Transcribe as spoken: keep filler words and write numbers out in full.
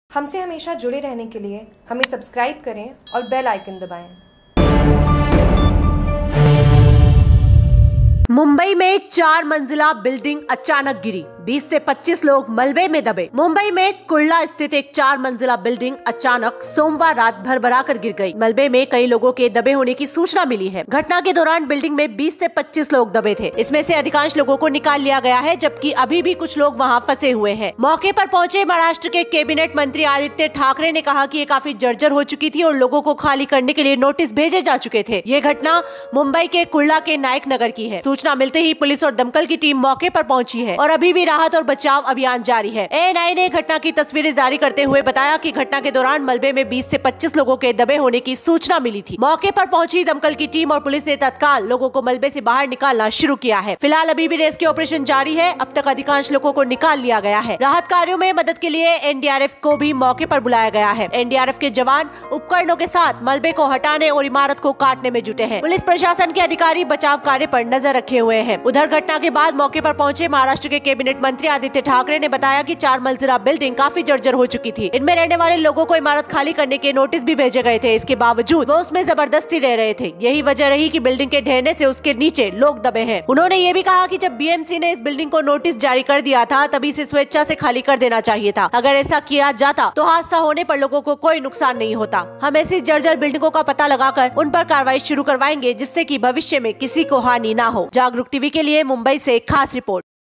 हमसे हमेशा जुड़े रहने के लिए हमें सब्सक्राइब करें और बेल आइकन दबाएं। मुंबई में चार मंजिला बिल्डिंग अचानक गिरी, बीस से पच्चीस लोग मलबे में दबे। मुंबई में कुर्ला स्थित एक चार मंजिला बिल्डिंग अचानक सोमवार रात भरभरा कर गिर गई। मलबे में कई लोगों के दबे होने की सूचना मिली है। घटना के दौरान बिल्डिंग में बीस से पच्चीस लोग दबे थे। इसमें से अधिकांश लोगों को निकाल लिया गया है, जबकि अभी भी कुछ लोग वहां फंसे हुए हैं। मौके पर पहुंचे महाराष्ट्र के कैबिनेट मंत्री आदित्य ठाकरे ने कहा कि ये काफी जर्जर हो चुकी थी और लोगों को खाली करने के लिए नोटिस भेजे जा चुके थे। ये घटना मुंबई के कुर्ला के नायक नगर की है। सूचना मिलते ही पुलिस और दमकल की टीम मौके पर पहुंची है और अभी भी राहत और बचाव अभियान जारी है। ए एन आई ने घटना की तस्वीरें जारी करते हुए बताया कि घटना के दौरान मलबे में बीस से पच्चीस लोगों के दबे होने की सूचना मिली थी। मौके पर पहुंची दमकल की टीम और पुलिस ने तत्काल लोगों को मलबे से बाहर निकालना शुरू किया है। फिलहाल अभी भी रेस्क्यू ऑपरेशन जारी है। अब तक अधिकांश लोगों को निकाल लिया गया है। राहत कार्यों में मदद के लिए एन डी आर एफ को भी मौके पर बुलाया गया है। एन डी आर एफ के जवान उपकरणों के साथ मलबे को हटाने और इमारत को काटने में जुटे हैं। पुलिस प्रशासन के अधिकारी बचाव कार्य पर नजर रखे हुए हैं। उधर घटना के बाद मौके पर पहुंचे महाराष्ट्र के कैबिनेट मंत्री आदित्य ठाकरे ने बताया कि चार मंजिला बिल्डिंग काफी जर्जर हो चुकी थी। इनमें रहने वाले लोगों को इमारत खाली करने के नोटिस भी भेजे गए थे। इसके बावजूद वो उसमें जबरदस्ती रह रहे थे। यही वजह रही कि बिल्डिंग के ढहने से उसके नीचे लोग दबे हैं। उन्होंने ये भी कहा कि जब बी एम सी ने इस बिल्डिंग को नोटिस जारी कर दिया था, तभी इसे स्वेच्छा से खाली कर देना चाहिए था। अगर ऐसा किया जाता तो हादसा होने पर लोगों को कोई नुकसान नहीं होता। हम ऐसी जर्जर बिल्डिंगों का पता लगाकर उन पर कार्रवाई शुरू करवाएंगे, जिससे कि भविष्य में किसी को हानि ना हो। जागरूक टीवी के लिए मुंबई से खास रिपोर्ट।